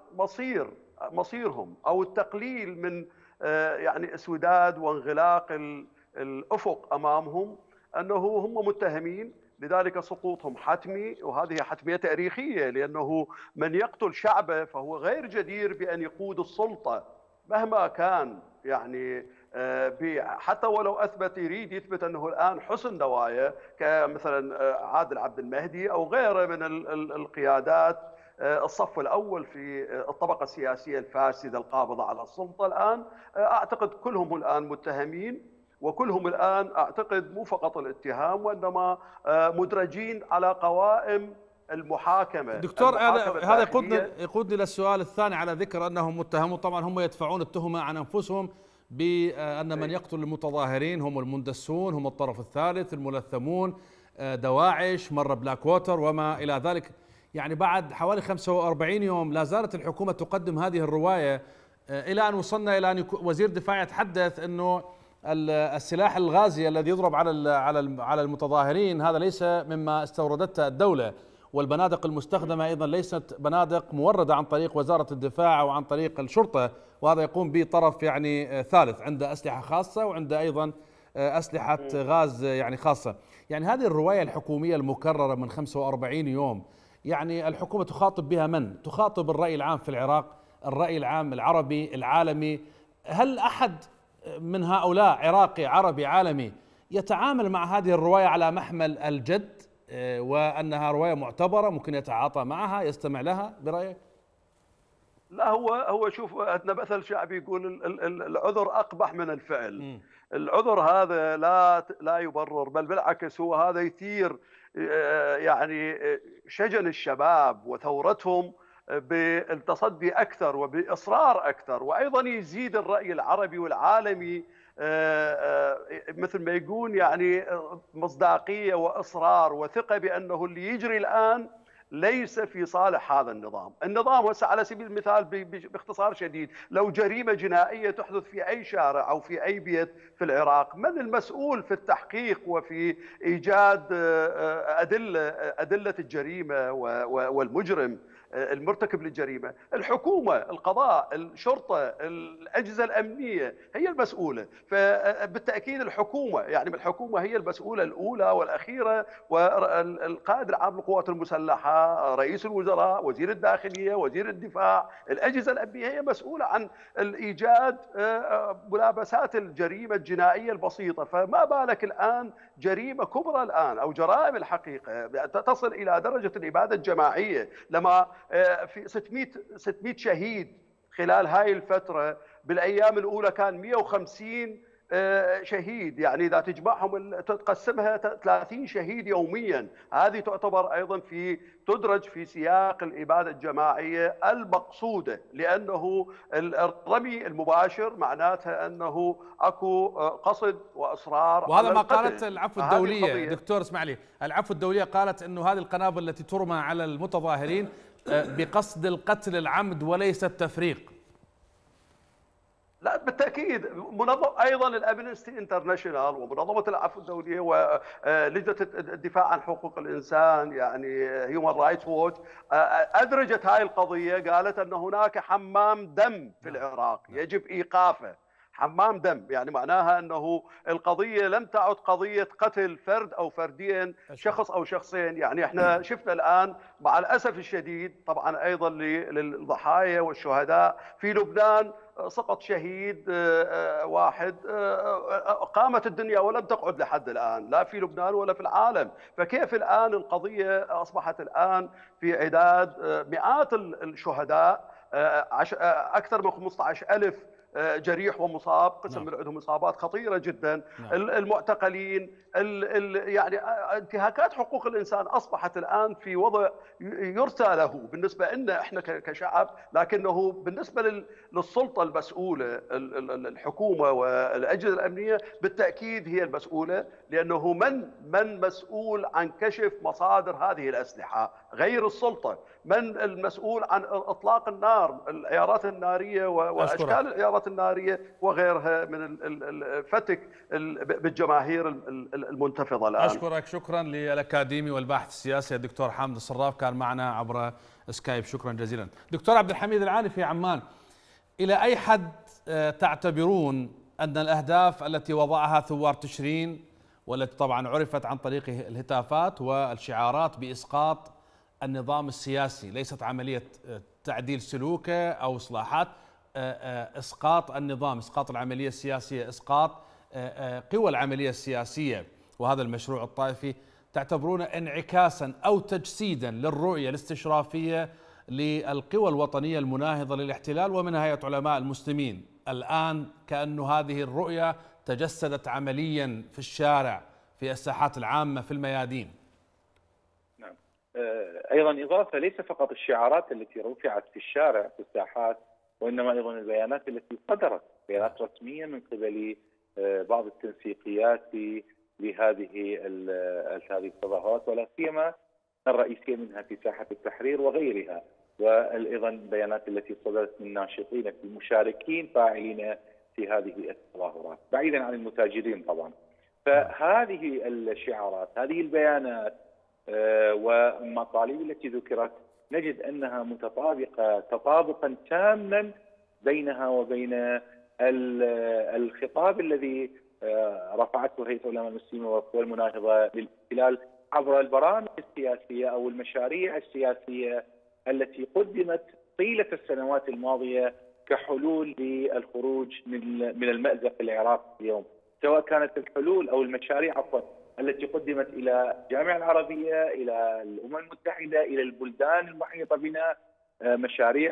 مصيرهم أو التقليل من يعني اسوداد وانغلاق الأفق أمامهم، أنه هم متهمين، لذلك سقوطهم حتمي، وهذه حتمية تاريخية، لأنه من يقتل شعبه فهو غير جدير بأن يقود السلطة مهما كان. يعني حتى ولو يريد يثبت أنه الآن حسن نوايا كمثلا عادل عبد المهدي أو غيره من القيادات الصف الأول في الطبقة السياسية الفاسدة القابضة على السلطة، الآن أعتقد كلهم الآن متهمين، وكلهم الآن أعتقد مو فقط الاتهام وإنما مدرجين على قوائم المحاكمة. دكتور هذا يقودني للسؤال الثاني، على ذكر أنهم متهمون، طبعا هم يدفعون التهمة عن أنفسهم بأن من يقتل المتظاهرين هم المندسون، هم الطرف الثالث، الملثمون، دواعش، مرة بلاك ووتر وما إلى ذلك. يعني بعد حوالي 45 يوم لا زالت الحكومة تقدم هذه الرواية، إلى أن وصلنا إلى أن وزير الدفاع يتحدث أنه السلاح الغازي الذي يضرب على المتظاهرين هذا ليس مما استوردته الدولة، والبنادق المستخدمة أيضا ليست بنادق موردة عن طريق وزارة الدفاع أو عن طريق الشرطة، وهذا يقوم به طرف يعني ثالث عنده أسلحة خاصة وعنده أيضا أسلحة غاز يعني خاصة. يعني هذه الرواية الحكومية المكررة من 45 يوم، يعني الحكومة تخاطب بها من؟ تخاطب الرأي العام في العراق، الرأي العام العربي العالمي. هل أحد من هؤلاء عراقي عربي عالمي يتعامل مع هذه الرواية على محمل الجد وأنها رواية معتبرة ممكن يتعاطى معها يستمع لها برأيك؟ لا، هو شوف، عندنا مثل شعبي يقول العذر أقبح من الفعل. العذر هذا لا يبرر، بل بالعكس هو هذا يثير يعني شجن الشباب وثورتهم بالتصدي أكثر وبإصرار أكثر، وأيضا يزيد الرأي العربي والعالمي مثل ما يقول يعني مصداقية وإصرار وثقة بأنه اللي يجري الآن ليس في صالح هذا النظام. النظام هسه على سبيل المثال باختصار شديد، لو جريمة جنائية تحدث في أي شارع أو في أي بيت في العراق، من المسؤول في التحقيق وفي إيجاد أدلة الجريمة والمجرم المرتكب للجريمة؟ الحكومة، القضاء، الشرطة، الأجهزة الأمنية هي المسؤولة. فبالتأكيد الحكومة، يعني الحكومة هي المسؤولة الأولى والأخيرة، والقائد العام للقوات المسلحة، رئيس الوزراء، وزير الداخلية، وزير الدفاع، الأجهزة الأمنية هي مسؤولة عن إيجاد ملابسات الجريمة الجنائية البسيطة. فما بالك الآن جريمة كبرى الآن، أو جرائم الحقيقة تصل إلى درجة الإبادة الجماعية، لما في 600 شهيد خلال هاي الفترة. بالأيام الأولى كان 150 شهيد، يعني إذا تجمعهم تقسمها 30 شهيد يوميا. هذه تعتبر أيضا تدرج في سياق الإبادة الجماعية المقصودة، لأنه الرمي المباشر معناتها أنه أكو قصد وإصرار، وهذا ما قالت العفو الدولية. دكتور اسمع لي، العفو الدولية قالت أنه هذه القنابل التي ترمى على المتظاهرين بقصد القتل العمد وليس التفريق. لا بالتاكيد، ايضا الامنستي انترناشونال ومنظمه العفو الدوليه ولجنه الدفاع عن حقوق الانسان، يعني هيومن رايتس ووتش، ادرجت هاي القضيه، قالت ان هناك حمام دم في العراق يجب ايقافه. حمام دم يعني معناها انه القضيه لم تعد قضيه قتل فرد او فردين، شخص او شخصين. يعني احنا شفنا الان مع الاسف الشديد طبعا ايضا للضحايا والشهداء في لبنان، سقط شهيد واحد، قامت الدنيا ولم تقعد لحد الآن، لا في لبنان ولا في العالم. فكيف الآن القضية أصبحت الآن في عداد مئات الشهداء، أكثر من 15,000 جريح ومصاب، قسم من عندهم إصابات خطيرة جدا، المعتقلين، يعني انتهاكات حقوق الإنسان أصبحت الآن في وضع يرثى له بالنسبة لنا إحنا كشعب، لكنه بالنسبة للسلطة المسؤولة الحكومة والأجهزة الأمنية بالتأكيد هي المسؤولة، لأنه من مسؤول عن كشف مصادر هذه الأسلحة غير السلطة؟ من المسؤول عن إطلاق النار، العيارات النارية وأشكال العيارات النارية وغيرها من الفتك بالجماهير المنتفضة الآن؟ أشكرك، شكرا للأكاديمي والباحث السياسي الدكتور حامد الصراف، كان معنا عبر سكايب، شكرا جزيلا. دكتور عبد الحميد العاني في عمان، إلى أي حد تعتبرون أن الأهداف التي وضعها ثوار تشرين، والتي طبعا عرفت عن طريق الهتافات والشعارات بإسقاط النظام السياسي، ليست عملية تعديل سلوكه أو إصلاحات، إسقاط النظام، إسقاط العملية السياسية، إسقاط قوى العملية السياسية وهذا المشروع الطائفي، تعتبرون انعكاسا أو تجسيدا للرؤية الاستشرافية للقوى الوطنية المناهضة للاحتلال ومن هيئة علماء المسلمين؟ الآن كأن هذه الرؤية تجسدت عمليا في الشارع، في الساحات العامة، في الميادين. نعم. أيضا إضافة، ليس فقط الشعارات التي رفعت في الشارع في الساحات، وإنما أيضا البيانات التي صدرت، بيانات رسمية من قبل بعض التنسيقيات لهذه التظاهرات، ولا سيما الرئيسية منها في ساحة التحرير وغيرها، وأيضا البيانات التي صدرت من ناشطين في المشاركين فاعلين في هذه التظاهرات، بعيدا عن المتاجرين طبعا. فهذه الشعارات، هذه البيانات والمطالب التي ذكرت، نجد أنها متطابقة تطابقا تاما بينها وبين الخطاب الذي رفعته هيئة علماء المسلمين والقوى المناهضة للاحتلال عبر البرامج السياسية أو المشاريع السياسية التي قدمت طيلة السنوات الماضية كحلول للخروج من المأزق العراقي اليوم، سواء كانت الحلول أو المشاريع التي قدمت إلى الجامعة العربية، إلى الأمم المتحدة، إلى البلدان المحيطة بنا، مشاريع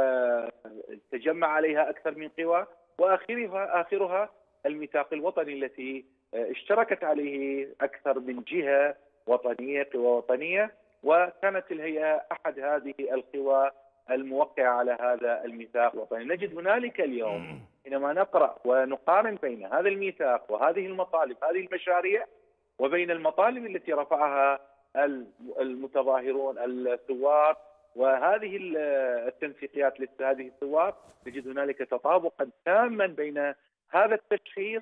تجمع عليها أكثر من قوى، وآخرها الميثاق الوطني التي اشتركت عليه أكثر من جهة وطنية، قوى وطنية، وكانت الهيئة أحد هذه القوى الموقعة على هذا الميثاق الوطني. نجد هنالك اليوم حينما نقرأ ونقارن بين هذا الميثاق وهذه المطالب، هذه المشاريع، وبين المطالب التي رفعها المتظاهرون الثوار وهذه التنسيقيات لهذه الثوار، نجد هنالك تطابقا تاما بين هذا التشخيص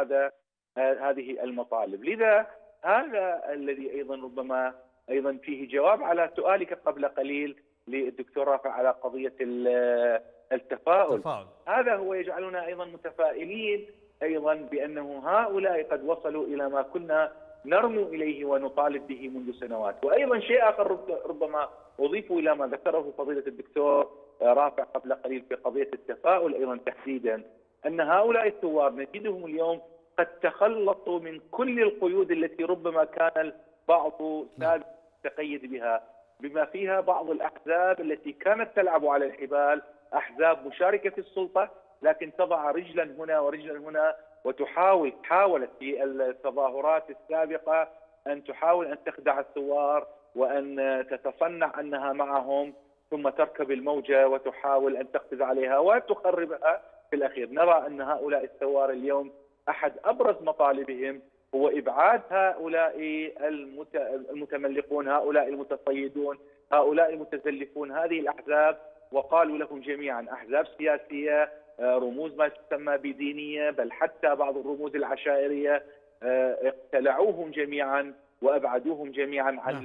هذه المطالب. لذا هذا الذي أيضا ربما أيضا فيه جواب على سؤالك قبل قليل للدكتور رافع على قضية التفاؤل. هذا هو يجعلنا أيضا متفائلين أيضا بأنه هؤلاء قد وصلوا إلى ما كنا نرمو إليه ونطالب به منذ سنوات. وأيضا شيء آخر ربما أضيف إلى ما ذكره فضيلة الدكتور رافع قبل قليل في قضية التفاؤل أيضا تحديدا، أن هؤلاء الثوار نجدهم اليوم قد تخلصوا من كل القيود التي ربما كان البعض تقيد بها، بما فيها بعض الأحزاب التي كانت تلعب على الحبال، أحزاب مشاركة في السلطة لكن تضع رجلا هنا ورجلا هنا، حاولت في التظاهرات السابقة أن تحاول أن تخدع الثوار وأن تتصنع أنها معهم، ثم تركب الموجة وتحاول أن تقفز عليها وتخربها في الأخير. نرى أن هؤلاء الثوار اليوم أحد أبرز مطالبهم هو إبعاد هؤلاء المتملقون، هؤلاء المتصيدون، هؤلاء المتزلفون، هذه الأحزاب، وقالوا لهم جميعا أحزاب سياسية، رموز ما تسمى بدينية، بل حتى بعض الرموز العشائرية، اقتلعوهم جميعا وأبعدوهم جميعا عن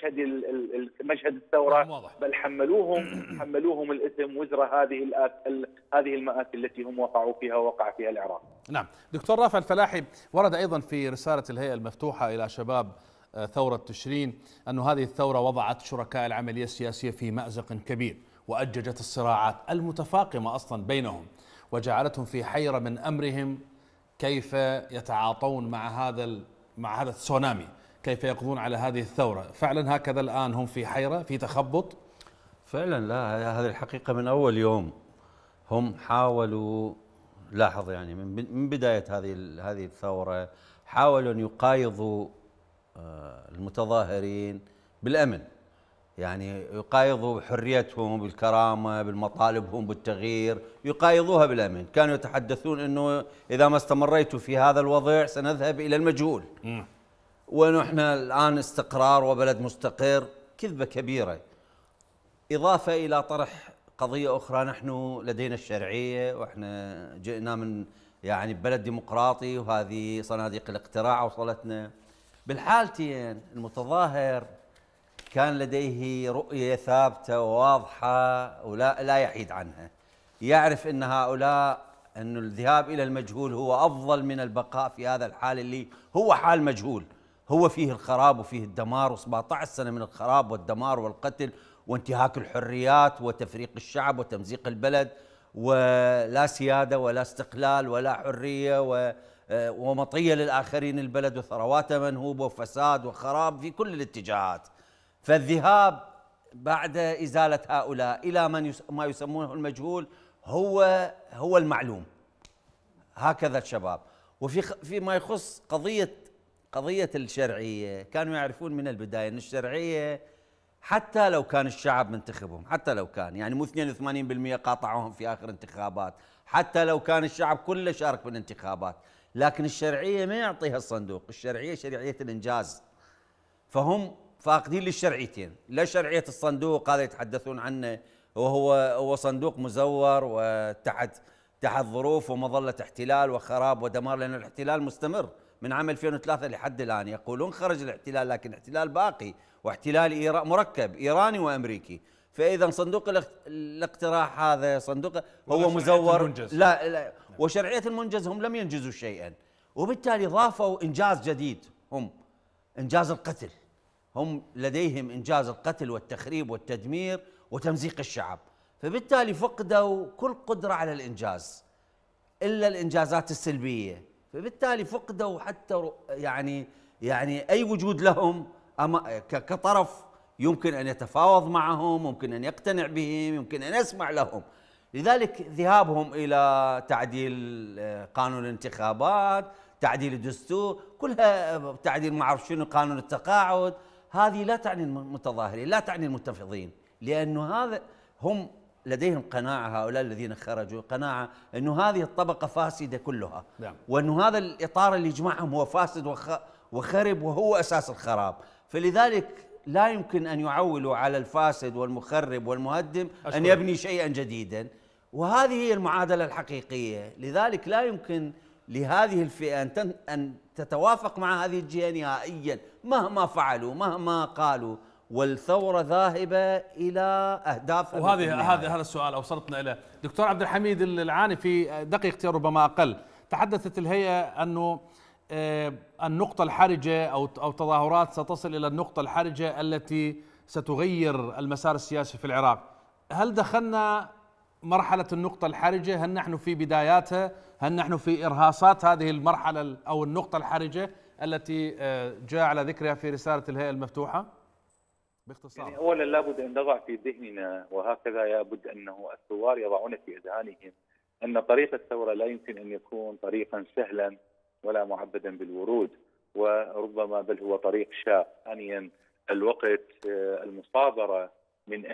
مشهد الثورة، بل حملوهم الإثم وزر هذه المآسي التي هم وقعوا فيها ووقع فيها العراق. نعم. دكتور رافع الفلاحي، ورد أيضا في رسالة الهيئة المفتوحة إلى شباب ثورة تشرين أن هذه الثورة وضعت شركاء العملية السياسية في مأزق كبير، وأججت الصراعات المتفاقمة أصلا بينهم، وجعلتهم في حيرة من أمرهم كيف يتعاطون مع هذا التسونامي، كيف يقضون على هذه الثورة. فعلا هكذا الآن هم في حيرة، في تخبط؟ فعلا لا، هذه الحقيقة من أول يوم هم حاولوا، لاحظ يعني من بداية هذه الثورة حاولوا أن يقايضوا المتظاهرين بالأمن، يعني يقايضوا بحريتهم، بالكرامة، بالمطالبهم بالتغيير، يقايضوها بالأمن. كانوا يتحدثون أنه إذا ما استمريتوا في هذا الوضع سنذهب إلى المجهول، ونحن الآن استقرار وبلد مستقر. كذبة كبيرة. إضافة إلى طرح قضية أخرى، نحن لدينا الشرعية، وإحنا جئنا من يعني بلد ديمقراطي، وهذه صناديق الاقتراع وصلتنا. بالحالتين المتظاهر كان لديه رؤية ثابتة وواضحة ولا يحيد عنها، يعرف أن أن الذهاب إلى المجهول هو أفضل من البقاء في هذا الحال اللي هو حال مجهول، هو فيه الخراب وفيه الدمار، و17 سنة من الخراب والدمار والقتل وانتهاك الحريات وتفريق الشعب وتمزيق البلد، ولا سيادة ولا استقلال ولا حرية، ومطية للآخرين البلد، وثروات منهوبة وفساد وخراب في كل الاتجاهات. فالذهاب بعد إزالة هؤلاء إلى ما يسمونه المجهول هو المعلوم. هكذا الشباب. فيما يخص قضية الشرعية، كانوا يعرفون من البداية أن الشرعية حتى لو كان الشعب منتخبهم، حتى لو كان يعني مو 82% قاطعوهم في آخر انتخابات، حتى لو كان الشعب كله شارك بالانتخابات، لكن الشرعية ما يعطيها الصندوق. الشرعية شرعية الإنجاز، فهم فاقدين للشرعيتين. لا شرعية الصندوق هذا يتحدثون عنه، وهو صندوق مزور وتحت ظروف ومظلة احتلال وخراب ودمار، لأن الاحتلال مستمر من عام 2003 لحد الآن. يقولون خرج الاحتلال، لكن الاحتلال باقي، واحتلال مركب إيراني وأمريكي. فإذا صندوق الاقتراح هذا صندوق هو مزور. لا، وشرعية المنجز هم لم ينجزوا شيئا، وبالتالي ضافوا إنجاز جديد، هم إنجاز القتل. هم لديهم إنجاز القتل والتخريب والتدمير وتمزيق الشعب. فبالتالي فقدوا كل قدرة على الإنجاز إلا الإنجازات السلبية، فبالتالي فقدوا حتى يعني أي وجود لهم كطرف يمكن أن يتفاوض معهم، ممكن أن يقتنع بهم، يمكن أن يسمع لهم. لذلك ذهابهم إلى تعديل قانون الانتخابات، تعديل الدستور، كلها تعديل ما أعرف شنو، قانون التقاعد، هذه لا تعني المتظاهرين، لا تعني المنتفضين، لأنه هذا هم لديهم قناعة، هؤلاء الذين خرجوا قناعة أنه هذه الطبقة فاسدة كلها، وأنه هذا الإطار اللي يجمعهم هو فاسد وخرب، وهو أساس الخراب. فلذلك لا يمكن أن يعولوا على الفاسد والمخرب والمهدم أن يبني شيئا جديدا، وهذه هي المعادلة الحقيقية. لذلك لا يمكن لهذه الفئة أن تتوافق مع هذه الجهة نهائيا مهما فعلوا مهما قالوا، والثورة ذاهبة إلى أهدافها. وهذه هذا السؤال أوصلتنا إليه. دكتور عبد الحميد العاني، في دقيقتين ربما أقل، تحدثت الهيئة أنه النقطة الحرجة أو تظاهرات ستصل إلى النقطة الحرجة التي ستغير المسار السياسي في العراق. هل دخلنا مرحلة النقطة الحرجة؟ هل نحن في بداياتها؟ هل نحن في إرهاصات هذه المرحلة أو النقطة الحرجة التي جاء على ذكرها في رسالة الهيئة المفتوحة؟ باختصار. يعني أولا لابد أن نضع في ذهننا، وهكذا لابد أنه الثوار يضعون في أذهانهم، أن طريق الثورة لا يمكن أن يكون طريقا سهلا ولا معبدا بالورود، وربما بل هو طريق شاق. ثانيا الوقت، المصابرة من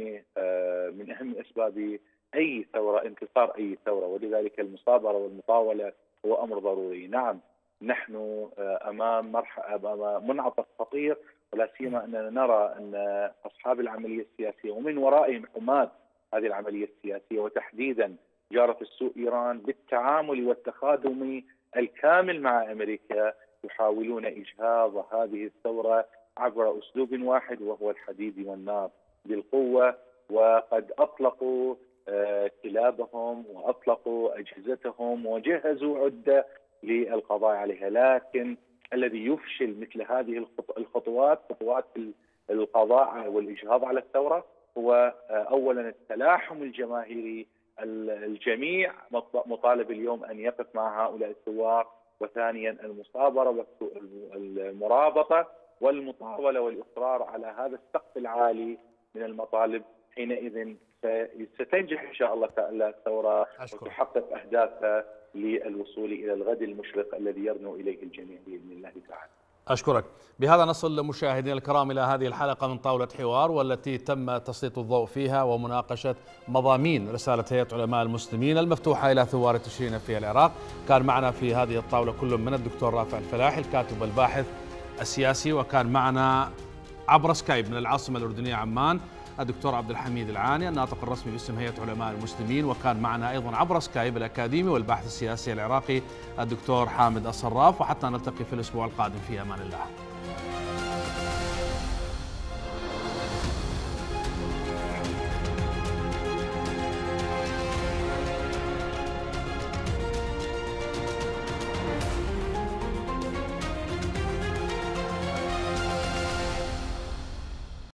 أهم أسباب أي ثورة، انتصار أي ثورة، ولذلك المصابرة والمطاولة هو أمر ضروري. نعم نحن أمام منعطف خطير، ولا سيما أننا نرى أن أصحاب العملية السياسية ومن ورائهم حماة هذه العملية السياسية، وتحديدا جارة السوء إيران، بالتعامل والتخاذل الكامل مع أمريكا يحاولون إجهاض هذه الثورة عبر أسلوب واحد، وهو الحديد والنار بالقوة. وقد أطلقوا كلابهم وأطلقوا أجهزتهم وجهزوا عدة للقضاء عليها، لكن الذي يفشل مثل هذه الخطوات، خطوات القضاء والإجهاض على الثورة، هو أولا التلاحم الجماهيري. الجميع مطالب اليوم أن يقف مع هؤلاء الثوار، وثانيا المصابرة والمرابطة والمطاولة والإصرار على هذا السقف العالي من المطالب. حينئذ ستنجح إن شاء الله تعالى الثورة وتحقق أهدافها للوصول إلى الغد المشرق الذي يرنو إليه الجميع بإذن الله تعالى. أشكرك. بهذا نصل مشاهدينا الكرام إلى هذه الحلقة من طاولة حوار، والتي تم تسليط الضوء فيها ومناقشة مضامين رسالة هيئة علماء المسلمين المفتوحة إلى ثوار تشرين في العراق. كان معنا في هذه الطاولة كل من الدكتور رافع الفلاحي الكاتب والباحث السياسي، وكان معنا عبر سكايب من العاصمة الأردنية عمان الدكتور عبد الحميد العاني الناطق الرسمي باسم هيئة علماء المسلمين، وكان معنا أيضا عبر سكايب الأكاديمي والباحث السياسي العراقي الدكتور حامد الصراف. وحتى نلتقي في الأسبوع القادم، في أمان الله.